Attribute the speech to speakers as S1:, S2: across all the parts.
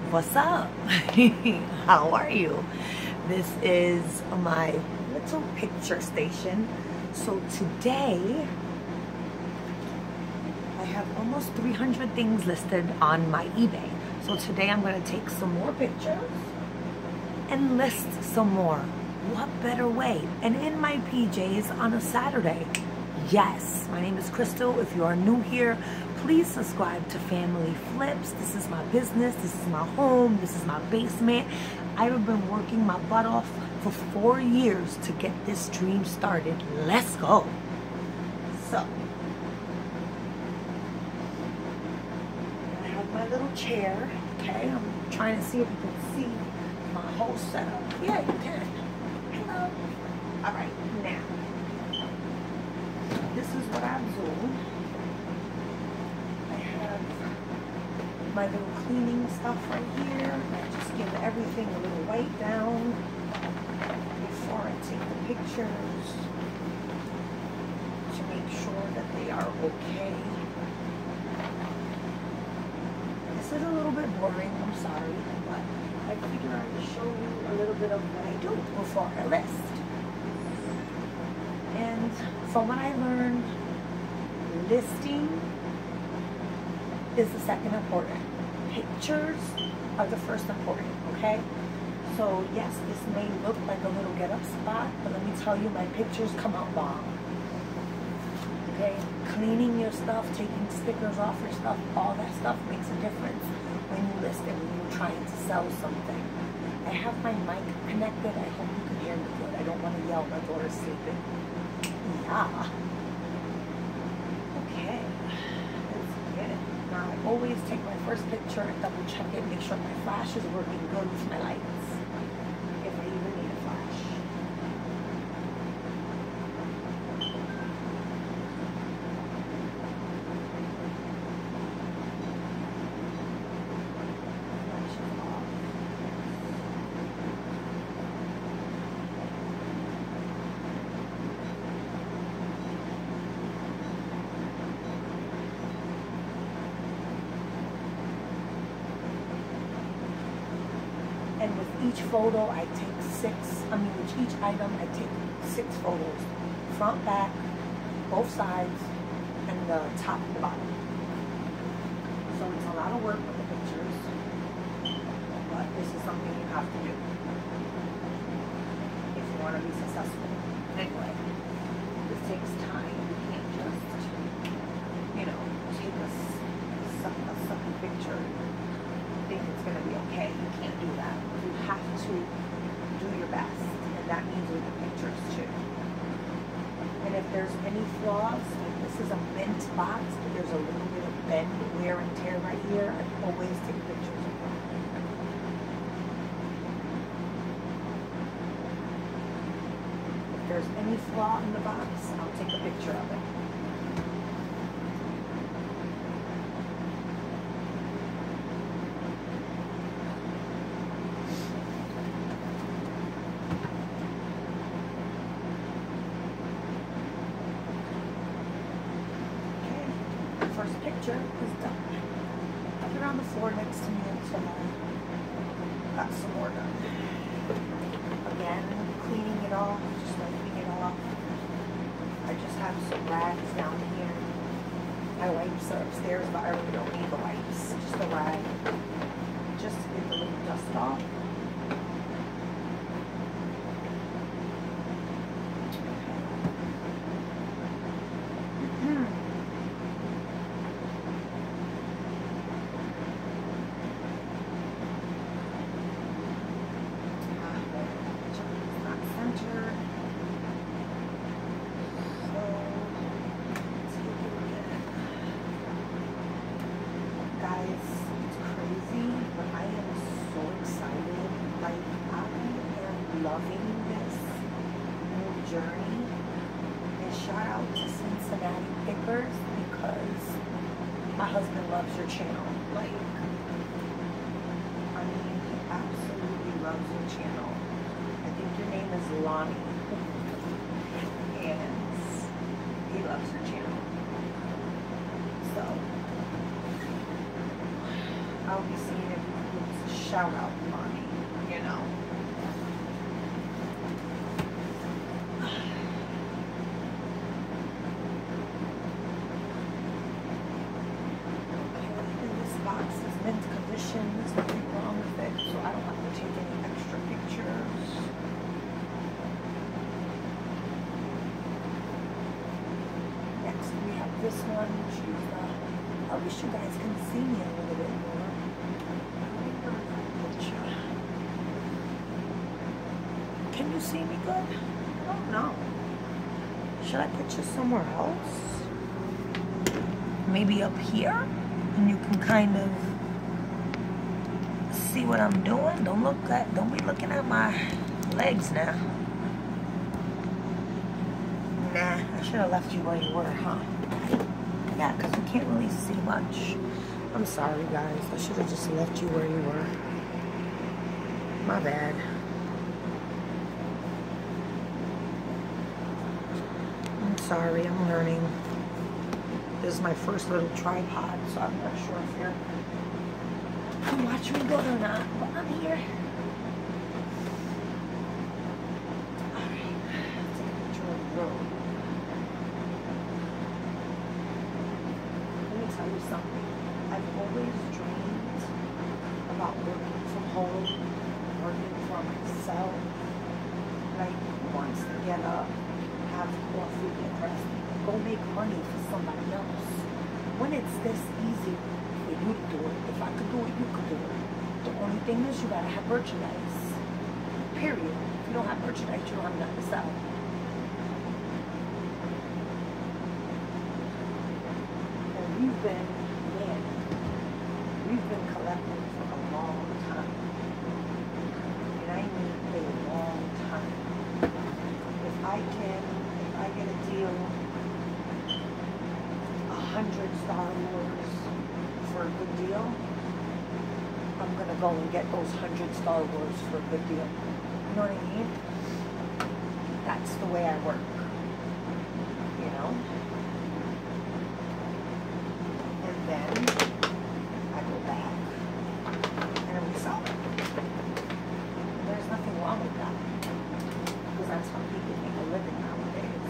S1: What's up? How are you? This is my little picture station. So today I have almost 300 things listed on my eBay. So today I'm going to take some more pictures and list some more. What better way? And in my PJs on a Saturday. Yes, my name is Crystal. If you are new here, please subscribe to Family Flips. This is my business. This is my home. This is my basement. I have been working my butt off for 4 years to get this dream started. Let's go. So, I have my little chair. Okay, I'm trying to see if you can see my whole setup. Yeah, you can. Hello. All right, now. This is what I'm doing. I have my little cleaning stuff right here. I just give everything a little wipe down before I take the pictures to make sure that they are okay. This is a little bit boring, I'm sorry, but I figure I would show you a little bit of what I do before I list. And from what I learned, listing is the second important. Pictures are the first important, okay? So yes, this may look like a little get up spot, but let me tell you, my pictures come out bomb. Okay? Cleaning your stuff, taking stickers off your stuff, all that stuff makes a difference when you list it, when you're trying to sell something. I have my mic connected. I hope you can hear me good. I don't want to yell. My daughter's sleeping. Yeah. Okay. Let's get it. Now, I always take my first picture and double check it, make sure my flash is working good with my lights. If I even need a flash. Flash is off. And with each photo, I take with each item, I take 6 photos. Front, back, both sides, and the top and the bottom. So it's a lot of work with the pictures, but this is something you have to do if you want to be successful. Anyway, this takes time. You can't just, take a sucky picture think it's going to be okay. You can't do that. You have to do your best, and that means with the pictures too. And if there's any flaws, like this is a mint box, but there's a little bit of bend, wear, and tear right here, I always take pictures of that. If there's any flaw in the box, I'll take a picture of it. First picture is done. I put it on the floor next to me until I got some more done. Again, cleaning it off, just wiping it off. I just have some rags down here. My wipes are upstairs, but I really don't need the wipes. Just a rag. Just to get the little dust off. Loving this new journey, and shout out to Cincinnati Pickers because my husband loves your channel. Like, I mean, he absolutely loves your channel. I think your name is Lonnie, and he loves your channel. So I'll be seeing if we can shout out money, you know. Okay, and this box is mint condition. There's nothing wrong with it, so I don't have to take any extra pictures. Next we have this one. She's I wish you guys can see me a little bit more. Can you see me good? I don't know. Should I put you somewhere else? Maybe up here? And you can kind of see what I'm doing. Don't be looking at my legs now. Nah, I should have left you where you were, huh? Yeah, because you can't really see much. I'm sorry, guys. I should have just left you where you were. My bad. I'm sorry, I'm learning. This is my first little tripod, so I'm not sure if you're watch me good or not, but I'm here. Alright, let's take a picture of the road. Let me tell you something. I've always dreamed about working from home, working for myself. Like, who wants to get up, have coffee, get dressed, go make money for somebody else? When it's this easy for you to do it, if I could do it, you could do it. The only thing is you gotta have merchandise. Period. If you don't have merchandise, you don't have nothing to sell. And we've been collecting for a long time. And I mean a long time. If I get a deal, 100 Star Wars for a good deal, I'm gonna go and get those 100 Star Wars for a good deal. You know what I mean? That's the way I work. You know? And then I go back and resell it. And there's nothing wrong with that. Because that's how people make a living nowadays.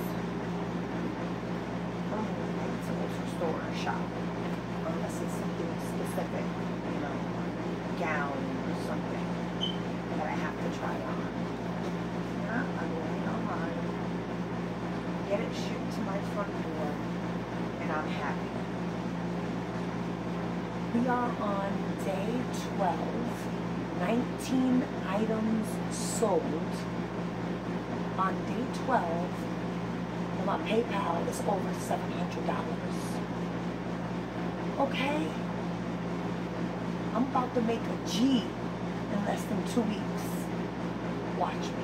S1: I don't really like to go to a store or shop. Unless it's something specific, you know, a gown or something that I have to try on. Yeah, I go in online, get it shipped to my front door, and I'm happy. We are on day 12, 19 items sold. On day 12, and my PayPal is over $700. Okay? I'm about to make a G in less than 2 weeks. Watch me.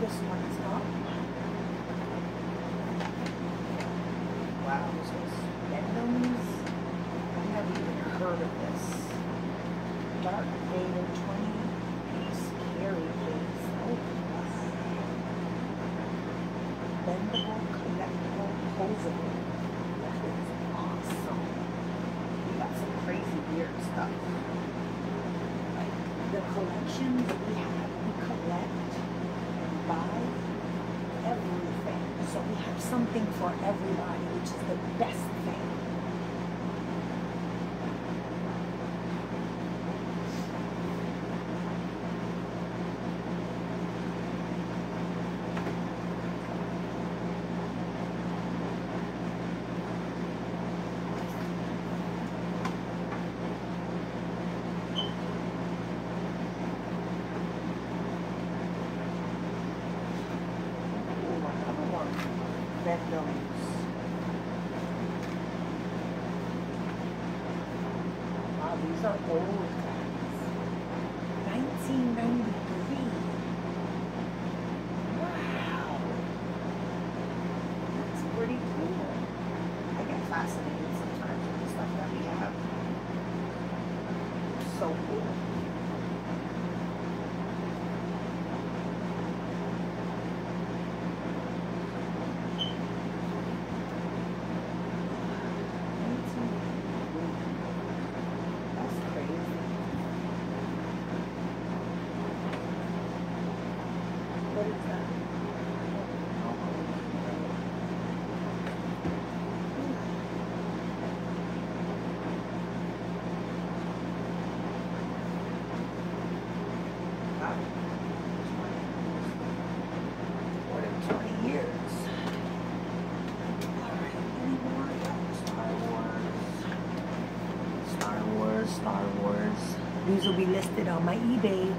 S1: this one is up. Wow, this is Benthams. I've never even heard of this. Dark Vader 20-piece carry case. Oh, bendable, collectible, posable. That is awesome. We got some crazy weird stuff. Like the collections we have, we collect and buy everything. So we have something for everybody, which is the best thing. Wow, these are old guys. 1993. Wow. That's pretty cool. I get fascinated sometimes with the stuff that we have. So cool. More than 20 years. Alright, any more? Star Wars. These will be listed on my eBay.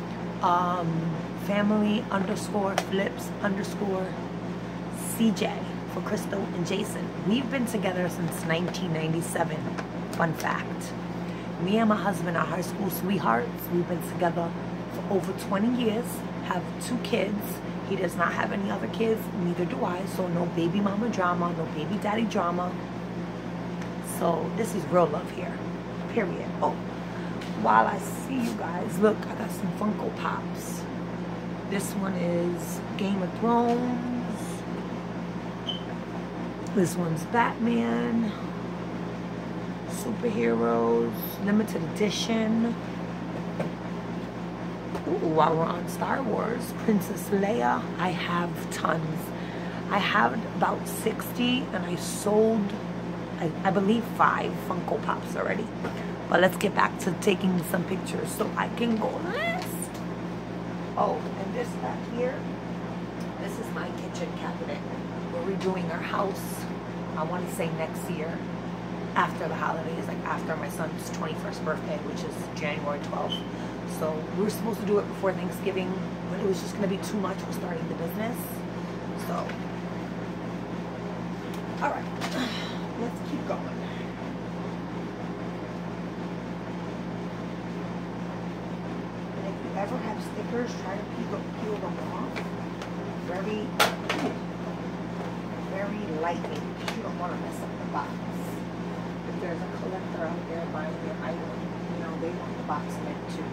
S1: Family_flips_CJ for Crystal and Jason. We've been together since 1997. Fun fact. Me and my husband are high school sweethearts. We've been together for over 20 years, have 2 kids. He does not have any other kids, neither do I, so no baby mama drama, no baby daddy drama. So this is real love here, period. Oh, while I see you guys, look, I got some Funko Pops. This one is Game of Thrones. This one's Batman. Superheroes, limited edition. Ooh, while we're on Star Wars, Princess Leia, I have tons. I have about 60 and I sold, I believe 5 Funko Pops already. But let's get back to taking some pictures so I can go last. Oh, and this back here, this is my kitchen cabinet. We're redoing our house, I want to say next year. After the holidays, like after my son's 21st birthday, which is January 12th. So we were supposed to do it before Thanksgiving, but it was just going to be too much for starting the business. So, all right, let's keep going. And if you ever have stickers, try to peel them off. Very lightly, because you don't want to mess up the box. If there's a collector out there buying your item, you know, they want the box mint too.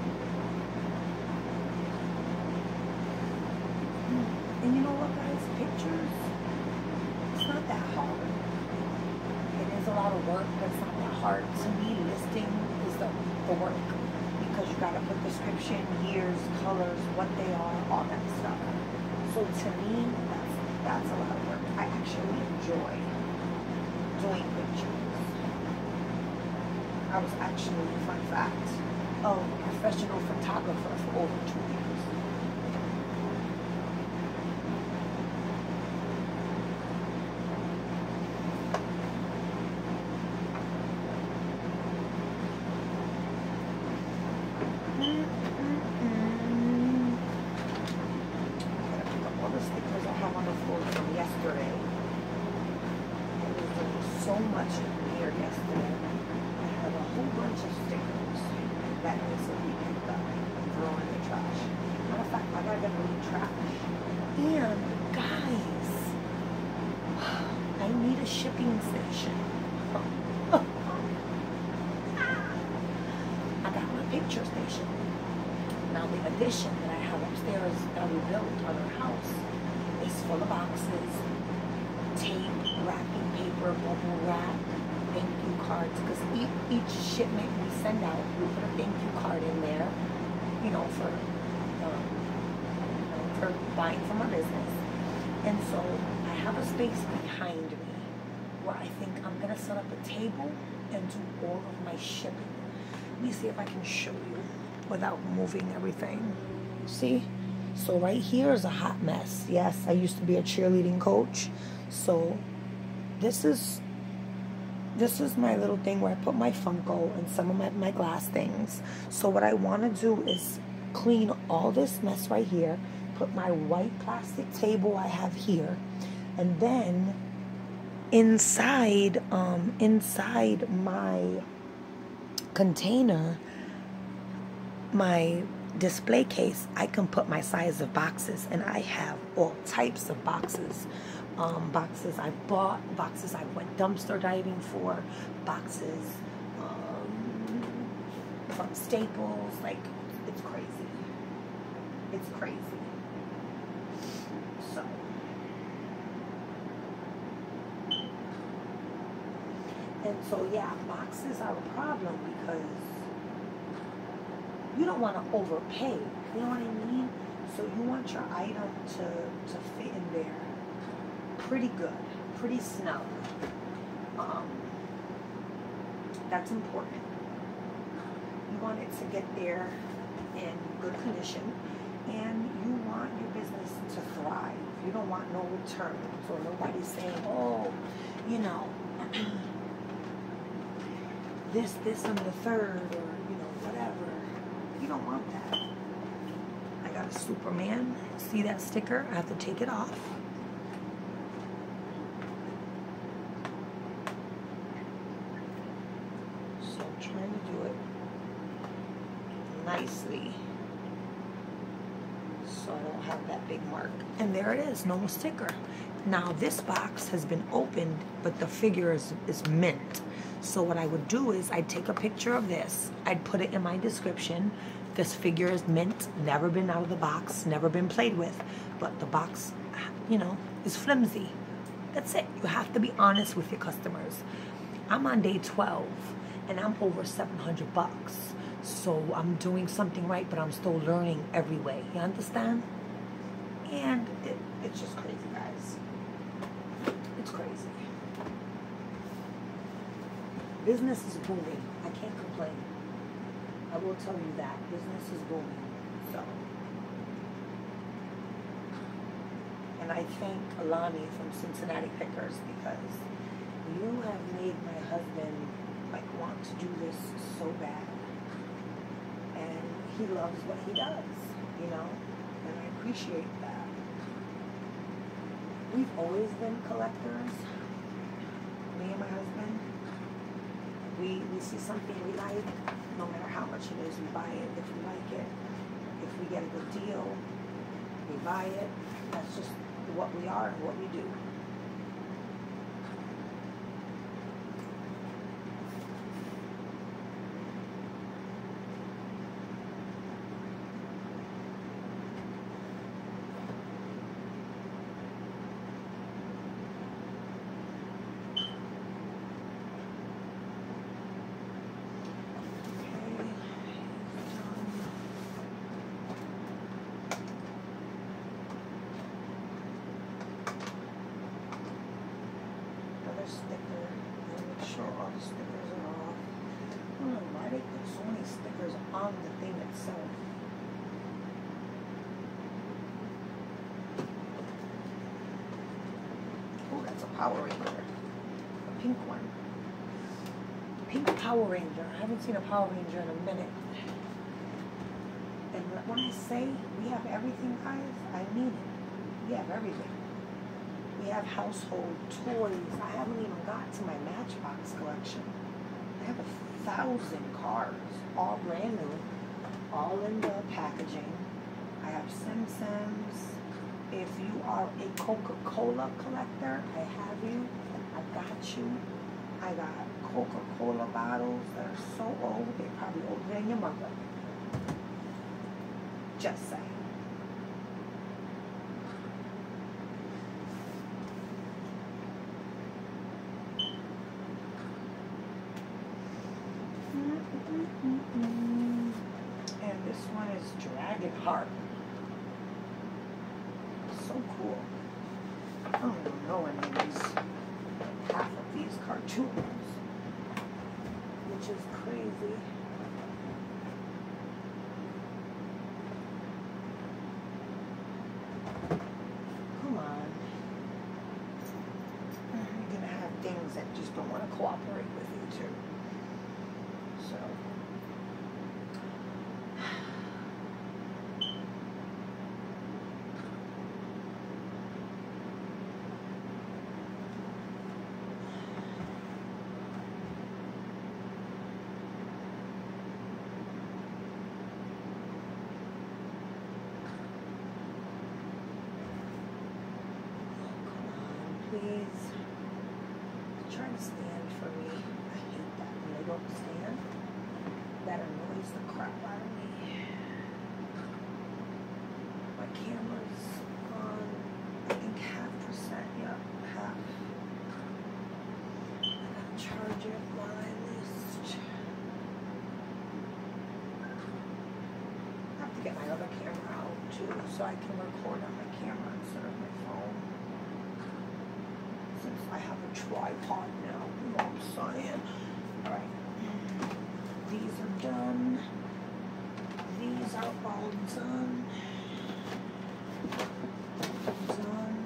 S1: And you know what, guys? Pictures, it's not that hard. It is a lot of work, but it's not that hard. To me, listing is the work, because you got to put description, years, colors, what they are, all that stuff. So to me, that's a lot of work. I actually enjoy doing pictures. I was actually, fun fact, a professional photographer for over 2 years. So much here yesterday. I have a whole bunch of stickers that needs to be picked up and thrown in the trash. Matter of fact, I gotta get rid of the trash. addition. Now the addition that I have upstairs that we built on our house is full of boxes, tape, wrapping paper, bubble wrap, thank you cards, because each shipment we send out, we put a thank you card in there, for buying from our business. And so I have a space behind me where I think I'm gonna set up a table and do all of my shipping. Let me see if I can show you without moving everything. See? So right here is a hot mess. Yes, I used to be a cheerleading coach. So this is my little thing where I put my Funko and some of my glass things. So what I want to do is clean all this mess right here, put my white plastic table I have here, and then inside my container, my display case, I can put my size of boxes, and I have all types of boxes. Boxes I bought, boxes I went dumpster diving for, boxes from Staples. Like, it's crazy. It's crazy. So, and so yeah, boxes are a problem because you don't want to overpay. You know what I mean? So you want your item to fit in there pretty good, pretty snug. That's important. You want it to get there in good condition, and you want your business to thrive. You don't want no returns, or nobody saying, oh, this and the third, or whatever. You don't want that. I got a Superman. See that sticker? I have to take it off. So I'm trying to do it nicely so I don't have that big mark. And there it is, no sticker. Now this box has been opened, but the figure is mint. So what I would do is I'd take a picture of this, I'd put it in my description. This figure is mint, never been out of the box, never been played with, but the box, is flimsy. That's it. You have to be honest with your customers. I'm on day 12 and I'm over 700 bucks. So I'm doing something right, but I'm still learning every way. You understand? And it's just crazy, guys. It's crazy. Business is booming. I can't complain. I will tell you that. Business is booming. So. And I thank Alani from Cincinnati Pickers, because you have made my husband want to do this so bad. And he loves what he does, and I appreciate that. We've always been collectors, me and my husband. We see something we like, no matter how much it is, we buy it if we like it. If we get a good deal, we buy it. That's just what we are and what we do. Sticker, and make sure all the stickers are off. I don't know why they put so many stickers on the thing itself. Oh, that's a Power Ranger. A pink one. Pink Power Ranger. I haven't seen a Power Ranger in a minute. And when I say we have everything, guys, I mean it. We have everything. We have household toys. I haven't even got to my Matchbox collection. I have 1,000 cars, all brand new, all in the packaging. I have Simpsons. If you are a Coca-Cola collector, I have you. I got you. I got Coca-Cola bottles that are so old, they're probably older than your mother. Just saying. And this one is Dragon Heart. So cool. I don't even know any of these, half of these cartoons, which is crazy. Come on. You're gonna have things that just don't want to cooperate with you too. So. Please try to stand for me. I hate that when they don't stand. That annoys the crap out of me. My camera's on, I think 0.5%. Yeah, half. I gotta charge it while I list. I have to get my other camera out too, so I can record on my camera instead of my phone. Since I have a tripod now, you know what I'm saying? Alright. These are done. These are all done. Done.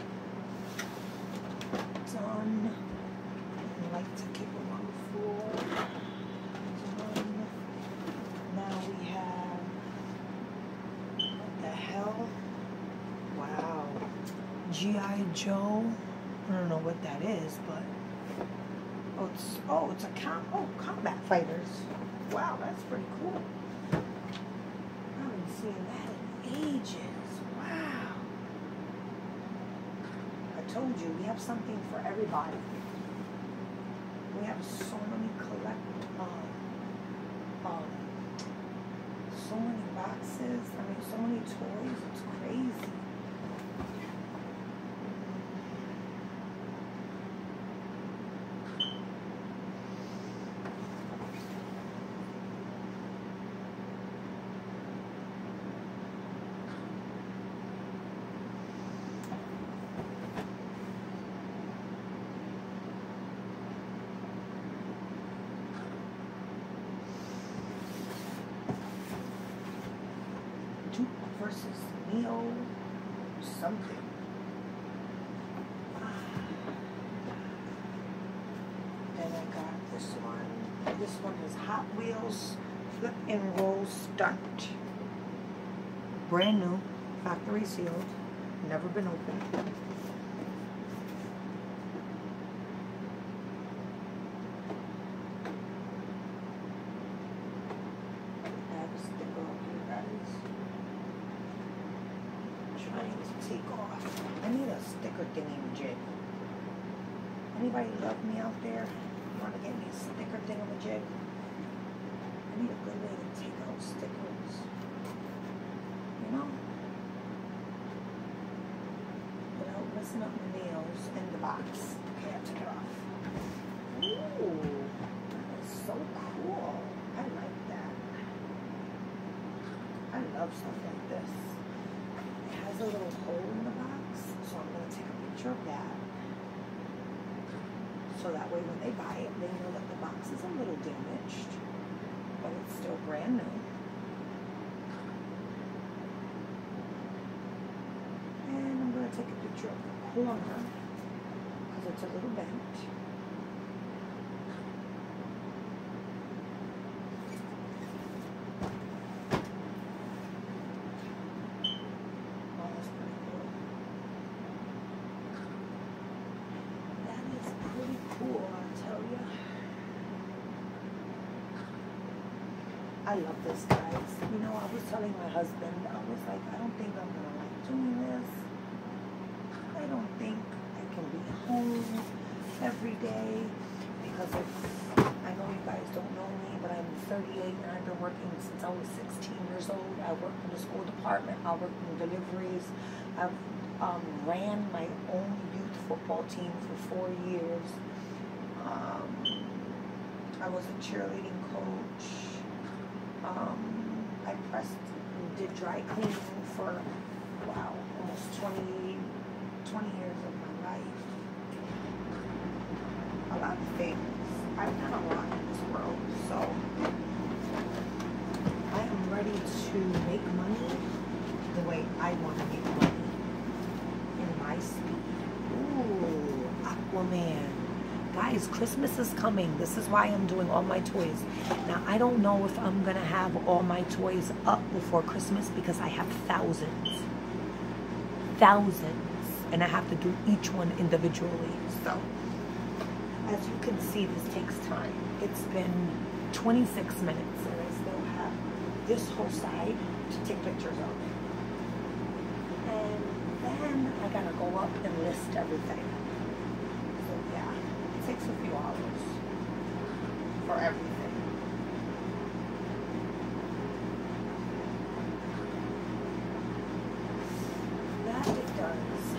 S1: Done. I like to keep them on the floor. Done. Now we have, what the hell? Wow. G.I. Joe. I don't know what that is, but it's a combat fighters. Wow, that's pretty cool. I haven't seen that in ages. Wow. I told you we have something for everybody. We have so many so many boxes. I mean, so many toys. It's crazy. Duke versus Neo something. Then I got this one. This one is Hot Wheels Flip and Roll Stunt. Brand new, factory sealed, never been opened. Take off. I need a sticker thingy-majig. Anybody love me out there? Want to get me a sticker thingy-majig? I need a good way to take out stickers. You know? Without messing up my nails in the box. Okay, I took it off. Ooh, that is so cool. I like that. I love stuff like this. Has a little hole in the box, so I'm going to take a picture of that. So that way when they buy it, they know that the box is a little damaged, but it's still brand new. And I'm going to take a picture of the corner, because it's a little bent. I love this, guys. You know, I was telling my husband, I was like, I don't think I'm going to like doing this. I don't think I can be home every day because if I I know you guys don't know me, but I'm 38 and I've been working since I was 16 years old. I worked in the school department. I worked in deliveries. I've ran my own youth football team for 4 years. I was a cheerleading coach. I did dry cleaning for, wow, almost 20 years of my life. A lot of things. I've done a lot in this world, so I am ready to make money the way I want to make money in my speed. Ooh, Aquaman. Guys, Christmas is coming. This is why I'm doing all my toys. Now, I don't know if I'm going to have all my toys up before Christmas because I have thousands. Thousands. And I have to do each one individually. So, as you can see, this takes time. It's been 26 minutes and I still have this whole side to take pictures of. And then I gotta go up and list everything. So yeah, it takes a few hours for everything. That it does.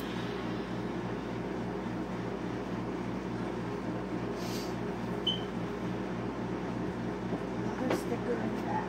S1: Sticker in the back.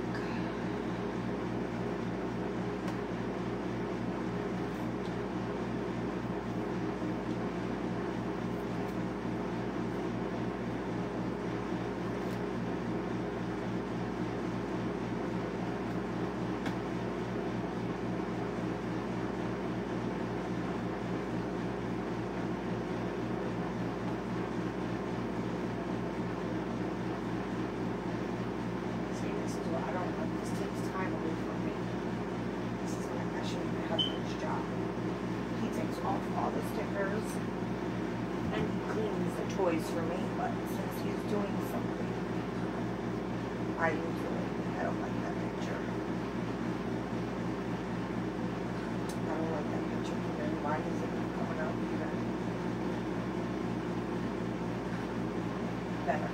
S1: All the stickers and he cleans the toys for me, but since he's doing something, I don't like that picture. I don't like that picture. And then why is it not coming out either? Better.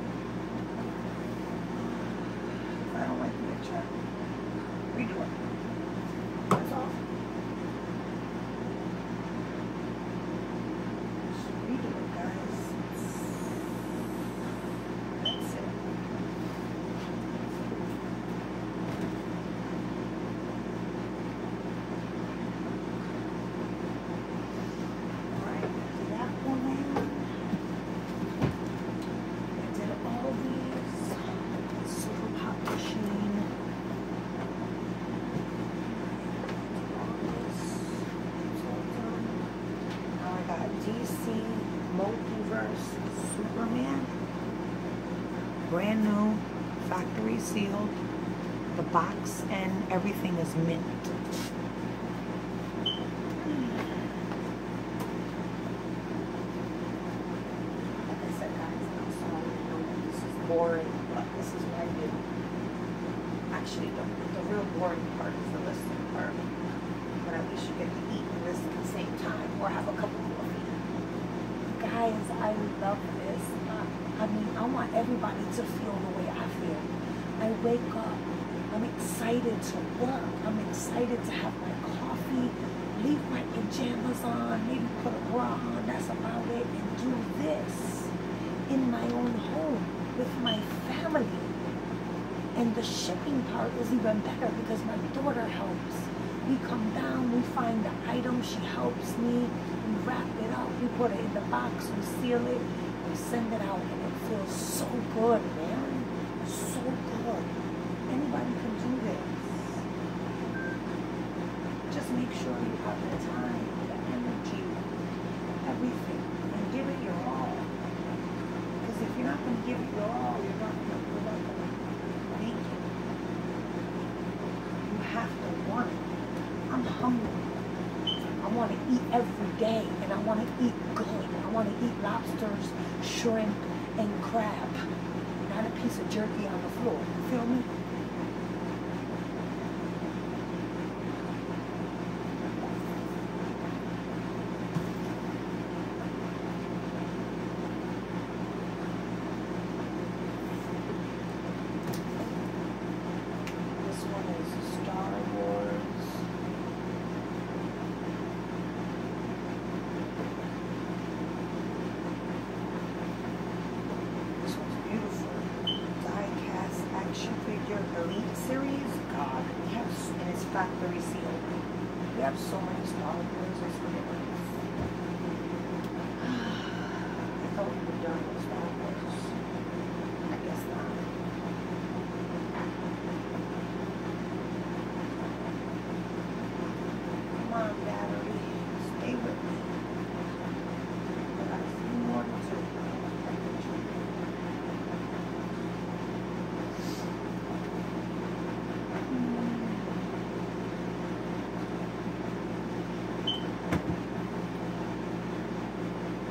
S1: I don't like the picture. Redo it. That's all. DC Multiverse Superman, brand new, factory sealed. The box and everything is mint. Like I said, guys, I'm sorry, I know that this is boring, but this is what I do. Actually, the real boring part is the listing part. But at least you get to eat and listen at the same time, or have a cup of coffee. Guys, I love this. I mean, I want everybody to feel the way I feel. I wake up, I'm excited to work. I'm excited to have my coffee, leave my pajamas on, maybe put a bra on, that's about it, and do this in my own home with my family. And the shipping part is even better because my daughter helps. We come down, we find the item, she helps me, we wrap it up, we put it in the box, we seal it, we send it out, and it feels so good, man. So good. Anybody can do this. Just make sure you have the time, the energy, everything, and give it your all. Because if you're not going to give it your all, you're not going to make it. You have to want it. I'm hungry. I want to eat every day, and I want to eat good. I want to eat lobsters, shrimp, and crab. Not a piece of jerky on the floor. You feel me?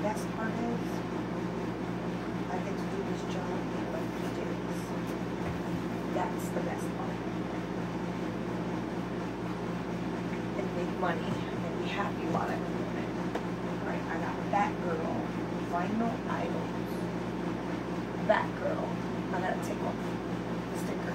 S1: best part is I get to do this job and like PJs. That's the best part. And make money and be happy while I'm doing it. Alright, I got Batgirl, Vinyl Idols. Batgirl. I'm gonna take off the sticker.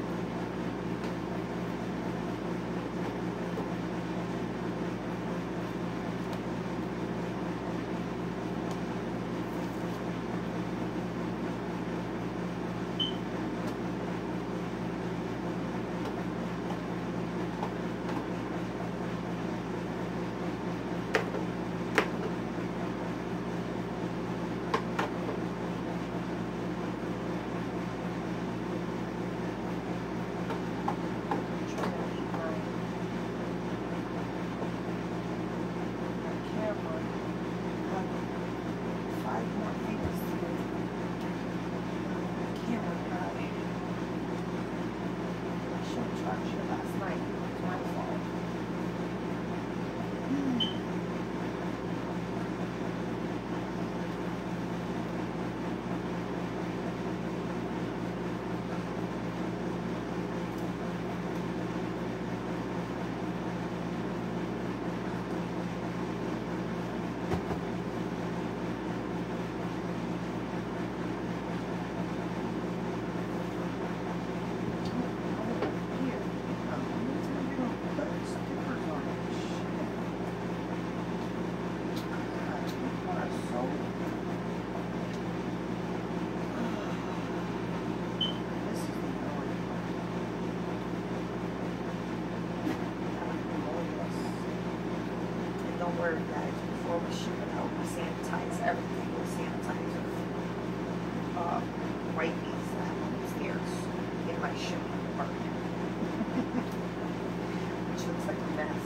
S1: Don't worry, guys. Before we ship it out, we sanitize everything with sanitizer. Wipe these upstairs in my shipping department, which looks like a mess.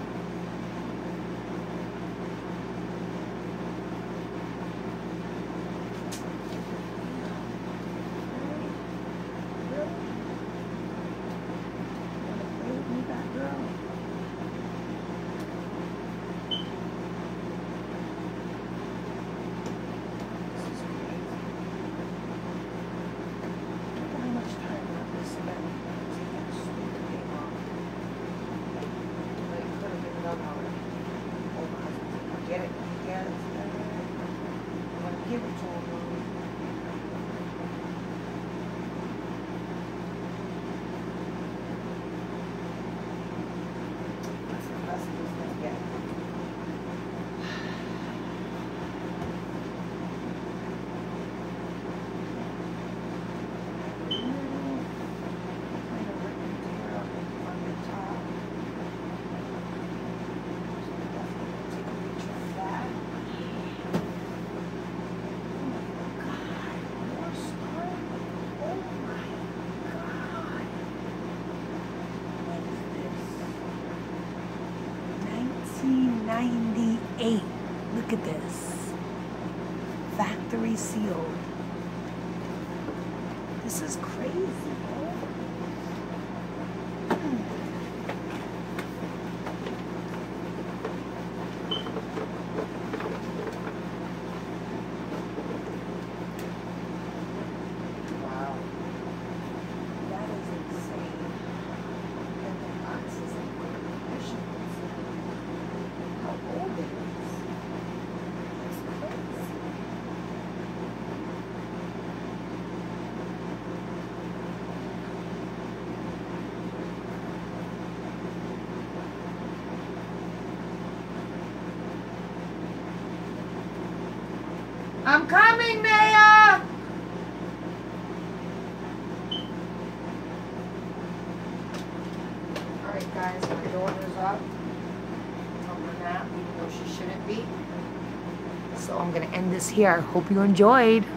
S1: Look at this. Factory sealed. This is crazy. Wow. That is insane. And the box is in good condition. How old it is. I'm coming, Naya! Alright guys, my daughter's up from her nap, even though she shouldn't be. So I'm going to end this here. Hope you enjoyed.